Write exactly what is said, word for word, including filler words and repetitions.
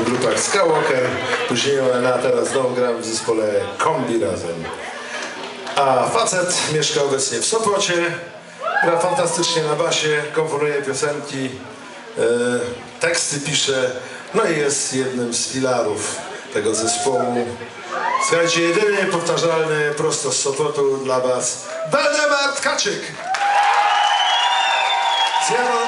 grupach Skywalker, później O N A, teraz znowu gram w zespole Kombi razem. A facet mieszka obecnie w Sopocie, gra fantastycznie na basie, komponuje piosenki, e, teksty pisze, no i jest jednym z filarów tego zespołu. Słuchajcie, jedyny powtarzalny prosto z Sopotu dla was Waldemar Tkaczyk. Zjawa